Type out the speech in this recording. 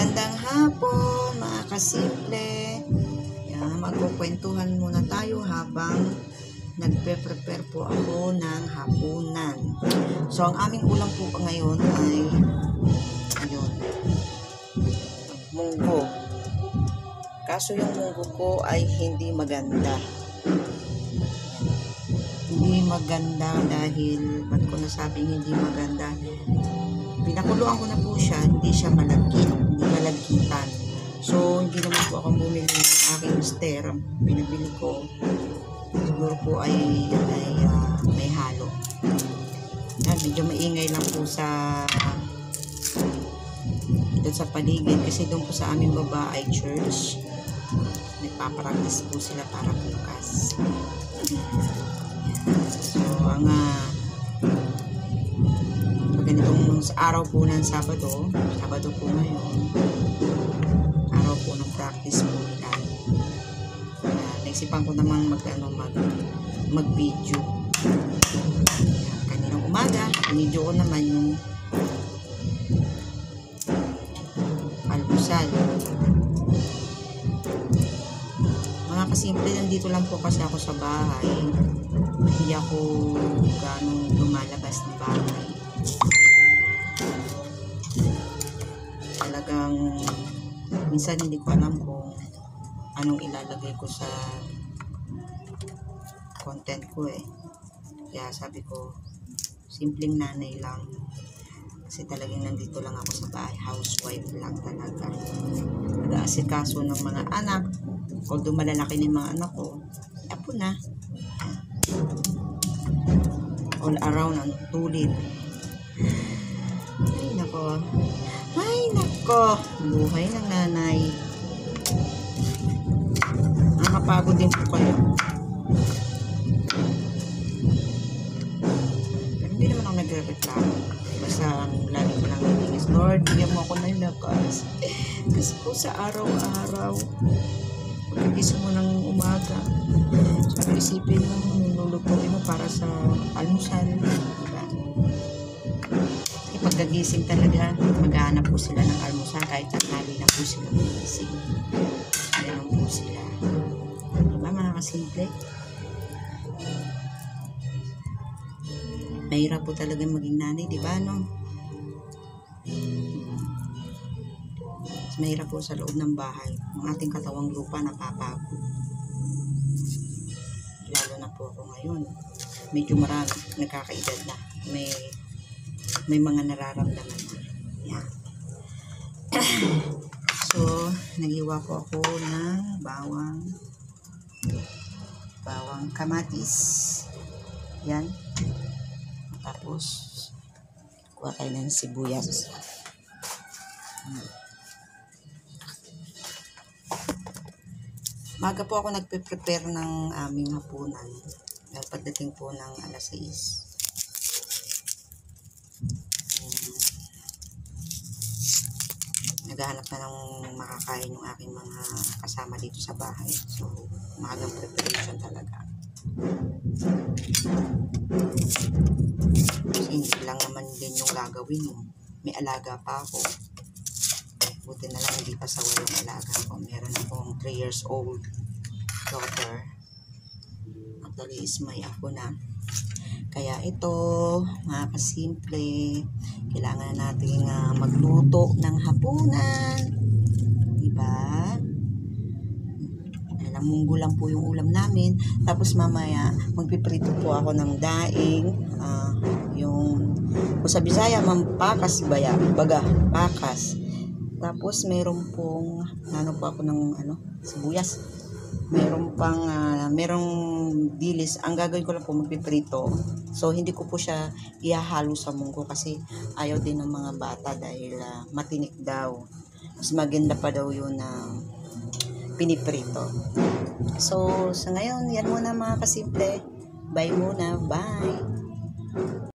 Magandang hapon mga kasimple. Yan, magkukwentuhan muna tayo habang nagpe-prepare po ako ng hapunan. So ang aming ulam po ngayon ay ayun, munggo. Kaso yung munggo ko ay hindi maganda. Hindi maganda dahil, ba't ko nasabing hindi maganda? Pinakuluan ko na po siya, hindi siya malagkit, hindi malagkitan. So, hindi naman po ako bumili ng aking mister. Pinabili ko, siguro po ay may halo. Yan, medyo maingay lang po doon sa paligid kasi doon po sa aming baba ay church. Nagpapractice po sila para bukas. So, ang ganitong araw po ng Sabado po ngayon, araw po ng practice po nila. Naisipan ko naman mag-video. Kaninang umaga, video ko naman yung almusal. Mga kasimple, nandito lang po kasi ako sa bahay. Hindi ako ganong lumalabas ng bahay. Talagang minsan hindi ko alam kung anong ilalagay ko sa content ko eh. Kaya sabi ko, simpleng nanay lang. Kasi talagang nandito lang ako sa bahay. Housewife lang talaga. Nag-aasikaso ng mga anak. Although malalaki ng mga anak ko, apo na. All around ang tulid. Ay nako. Ay nako. Buhay ng nanay. Nakapagod din po kayo. Pero hindi naman ako nagre-reklamo. Basta lagi ko lang nilinis. Lord, bigyan mo ako ng lakas. Kasi po sa araw-araw, pagkagising mo ng umaga, so isipin mo, nilulutuin mo para sa almusal, diba? Pagkagising talaga, maghahanap po sila ng almusal kahit tanghali na po sila magising. Ganun po sila. Diba mga kasimple? Mahirap po talaga maging nanay, diba no? Mahirap po sa loob ng bahay. Ang ating katawang lupa napapagod. Lalo na po ako ngayon. Medyo marami, nagkakaedad na. May mga nararamdaman na. Yan. So, naghiwa po ako ng bawang kamatis. Yan. Tapos, kuha tayo ng sibuyas. Maga po ako nagpe-prepare ng aming hapunan. Dahil pagdating po ng alas 6. Naghahanap na ng makakain yung aking mga kasama dito sa bahay. So, magang preparation talaga. Kasi hindi lang naman din yung gagawin mo. May alaga pa ako. Buti na lang hindi pa sawa yung alaga ko. Meron akong 3 years old daughter. Actually is may apo na. Kaya ito, mga kasimple, kailangan natin magluto ng hapunan. Diba? Alam, munggo lang po yung ulam namin. Tapos mamaya, magpiprito po ako ng daing. Yung, kung sa Bisaya, mampakas baga, pakas. Tapos meron pong po ako ng sibuyas. Meron pang merong dilis. Ang gagawin ko lang po magpiprito. So hindi ko po siya ihahalo sa munggo kasi ayaw din ng mga bata dahil matinik daw. Mas maganda pa daw yun na piniprito. So sa ngayon, yan muna mga kasimple. Bye muna. Bye.